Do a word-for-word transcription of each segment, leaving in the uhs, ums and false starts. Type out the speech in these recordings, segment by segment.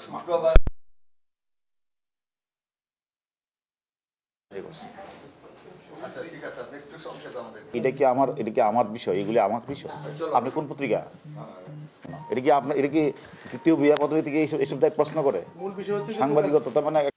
শুক্রবার আচ্ছা ঠিক আছে আপনি একটু সংক্ষেপে আমাদের এটা কি আমার এটা কি আমার বিষয় এগুলি আমার বিষয় আপনি কোন পত্রিকা এটা কি আপনার এটা কি তৃতীয় বিয়া পদ্ধতি থেকে এইসব এইসব দায় প্রশ্ন করে মূল বিষয় হচ্ছে যে সাংবাদিকতা তার মানে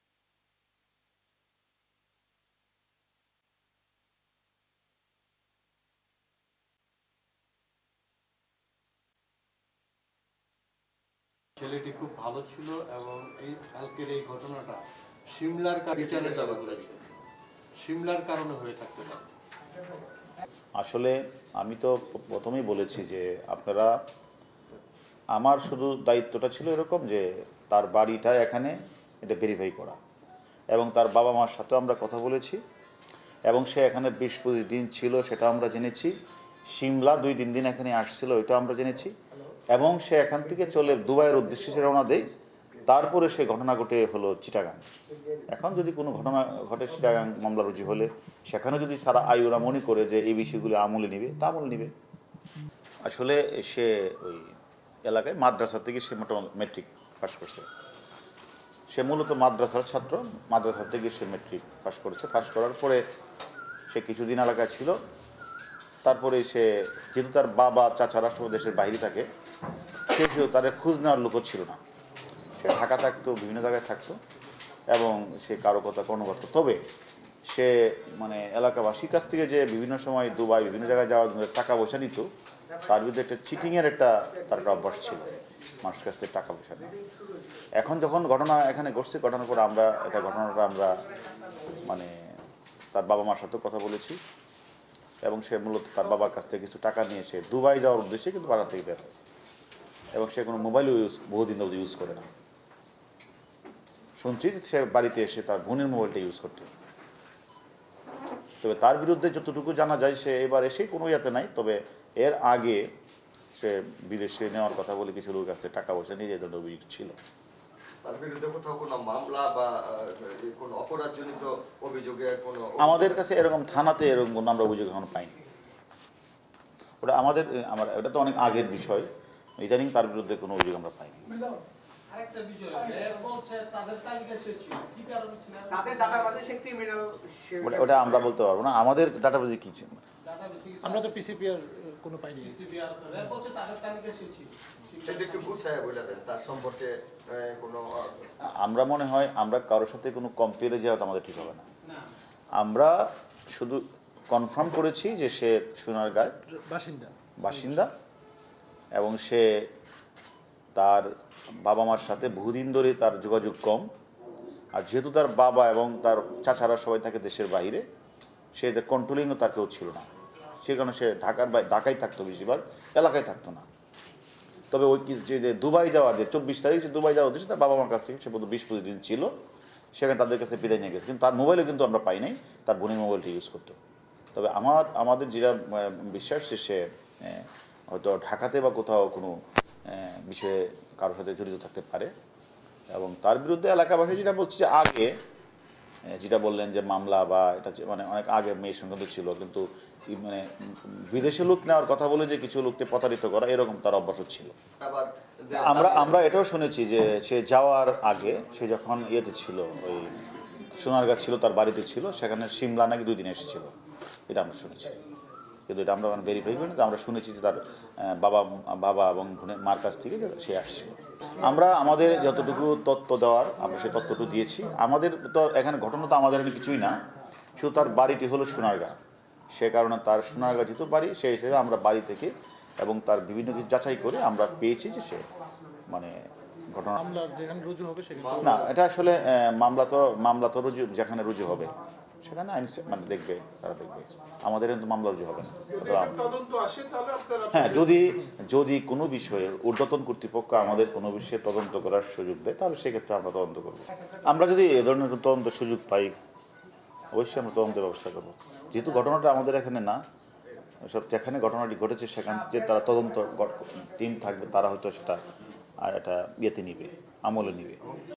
ছেলেটি খুব ভালো ছিল এবং এই কালকের এই ঘটনাটা সিমলার বিচারে যাওয়া করেছে সিমলার কারণে হয়ে থাকতে পারে। আসলে আমি তো প্রথমেই বলেছি যে আপনারা আমার শুধু দায়িত্বটা ছিল এরকম যে তার বাড়িটা এখানে এটা ভেরিফাই করা এবং তার বাবা মার সাথেও আমরা কথা বলেছি এবং সে এখানে বিশ পঁচিশ দিন ছিল সেটা আমরা জেনেছি। সিমলা দুই তিন দিন এখানে আসছিল ওইটা আমরা জেনেছি এবং সে এখান থেকে চলে দুবাইয়ের উদ্দেশ্যে সে রওনা দেয়। তারপরে সে ঘটনা ঘটে হলো চিটাগাং। এখন যদি কোনো ঘটনা ঘটে চিটাগাং মামলা রুজু হলে সেখানে যদি সারা আইওরা মনে করে যে এই বিষয়গুলো আমলে নিবে তা আমলে নিবে। আসলে সে ওই এলাকায় মাদ্রাসা থেকে সে মোটামুটি মেট্রিক পাস করছে। সে মূলত মাদ্রাসার ছাত্র, মাদ্রাসা থেকে সে মেট্রিক পাস করেছে। পাস করার পরে সে কিছুদিন এলাকায় ছিল। তারপরে সে যেহেতু তার বাবা চাচা রাষ্ট্র দেশের বাইরে থাকে সে ছিল তার খোঁজ নেওয়ার লোকও ছিল না। সে ঢাকা থাকতো, বিভিন্ন জায়গায় থাকতো এবং সে কারো কথা কোনো করতো। তবে সে মানে এলাকাবাসীর কাছ থেকে যে বিভিন্ন সময় দুবাই বিভিন্ন জায়গায় যাওয়ার জন্য টাকা পয়সা নিত, তার বিরুদ্ধে একটা চিটিংয়ের একটা তার একটা অভ্যাস ছিল, মানুষের কাছ থেকে টাকা পয়সা নেওয়া। এখন যখন ঘটনা এখানে ঘটছে, ঘটনার পর আমরা এটা ঘটনাটা আমরা মানে তার বাবা মার সাথেও কথা বলেছি এবং সে মূলত তার বাবার কাছ থেকে কিছু টাকা নিয়ে সে দুবাই যাওয়ার উদ্দেশ্যে কিন্তু বাড়া থেকে বের হয় এবং সে কোনো মোবাইলও ইউজ বহুদিন ধরে ইউজ করে না। শুনছি সে বাড়িতে এসে তার বোনের মোবাইলটা ইউজ করতে। তবে তার বিরুদ্ধে যতটুকু জানা যায় সে এবার এসে কোনো ইয়াতে নাই। তবে এর আগে সে বিদেশে নেওয়ার কথা বলে কিছু লোকের কাছে টাকা পয়সা নিয়ে যেতে অভিযোগ ছিল। তার বিরুদ্ধে কোথাও কোনো মামলা বা কোনো অপরাধজনিত অভিযোগে কোনো আমাদের কাছে এরকম থানাতে এরকম কোনো আমরা অভিযোগ এখন পাইনি। ওটা আমাদের আমার এটা তো অনেক আগের বিষয়, ইদানিং তার বিরুদ্ধে কোনো অভিযোগ আমরা পাইনি। আরেকটা বিষয় এর বলছে তাদের তালিকা সে ছিল কি কারণে ছিল তাদের ডাটাবেজে সে ক্রিমিনাল ওটা ওটা আমরা বলতে পারবো না আমাদের ডাটাবেজে কি ছিল। আমরা তো পিসিপিআর কোনো পাইনি। পিসিবিআর এর বলছে তাদের তালিকা সে ছিল সেটা একটু গুছায় বলে দেন তার সম্পর্কে কোনো আমরা মনে হয় আমরা কারোর সাথে কোনো কম্পেয়ারে যাওয়াটা আমাদের ঠিক হবে না। আমরা শুধু কনফার্ম করেছি যে সে সোনারগাঁয়ের বাসিন্দা বাসিন্দা এবং সে তার বাবা মার সাথে বহুদিন ধরে তার যোগাযোগ কম। আর যেহেতু তার বাবা এবং তার চাচারা সবাই থাকে দেশের বাইরে, সে কন্ট্রোলিংও তার কেউ ছিল না। সে কারণে সে ঢাকার বাইরে ঢাকায় থাকতো, বেশিরভাগ এলাকায় থাকতো না। তবে ওই যে দুবাই যাওয়ার যে চব্বিশ তারিখ যে দুবাই যাওয়ার উদ্দেশ্যে তার বাবা মার কাছ থেকে সে বিশ পঁচিশ দিন ছিল, সেখানে তাদের কাছে বিদায় নিয়ে গেছে। কিন্তু তার মোবাইলে কিন্তু আমরা পাই নাই, তার বোনের মোবাইলটা ইউজ করতো। তবে আমার আমাদের যেটা বিশ্বাস যে সে হয়তো ঢাকাতে বা কোথাও কোনো বিষয়ে কারোর সাথে জড়িত থাকতে পারে এবং তার বিরুদ্ধে এলাকাবাসী যেটা বলছে যে আগে যেটা বললেন যে মামলা বা এটা মানে অনেক আগে মেয়ের সঙ্গে ছিল, কিন্তু মানে বিদেশে লোক নেওয়ার কথা বলে যে কিছু লোককে প্রতারিত করা এরকম তার অভ্যাস ছিল। আমরা আমরা এটাও শুনেছি যে সে যাওয়ার আগে সে যখন ইয়েতে ছিল ওই সোনারগাঁ ছিল, তার বাড়িতে ছিল, সেখানে সিমলা নাকি দুই দিন এসেছিল, এটা আমরা শুনেছি। কিন্তু এটা আমরা ভেরিফাই করি না, আমরা শুনেছি যে তার বাবা বাবা এবং বোনের মার কাছ থেকে সে আসছিল। আমরা আমাদের যতটুকু তথ্য দেওয়ার আমরা সেই তথ্যটুকু দিয়েছি। আমাদের তো এখানে ঘটনা তো আমাদের এখানে কিছুই না, শুধু তার বাড়িটি হলো সোনারগাঁ। সে কারণে তার সোনারগাঁ যেহেতু বাড়ি, সেই হিসেবে আমরা বাড়ি থেকে এবং তার বিভিন্ন কিছু যাচাই করে আমরা পেয়েছি যে সে মানে ঘটনা যেখানে রুজু হবে সেখানে না, এটা আসলে মামলা তো মামলা তো রুজু যেখানে রুজু হবে সেখানে আইন মানে দেখবে, তারা দেখবে। আমাদের কিন্তু মামলা রুজু হবে না। হ্যাঁ, যদি যদি কোনো বিষয়ে ঊর্ধ্বতন কর্তৃপক্ষ আমাদের কোনো বিষয়ে তদন্ত করার সুযোগ দেয় তাহলে সেক্ষেত্রে আমরা তদন্ত করব। আমরা যদি এ ধরনের তদন্ত সুযোগ পাই অবশ্যই আমরা তদন্তের ব্যবস্থা করব। যেহেতু ঘটনাটা আমাদের এখানে না, সব যেখানে ঘটনাটি ঘটেছে সেখান যে তারা তদন্ত টিম থাকবে, তারা হয়তো সেটা আর একটা ইয়েতে নিবে, আমলে নিবে।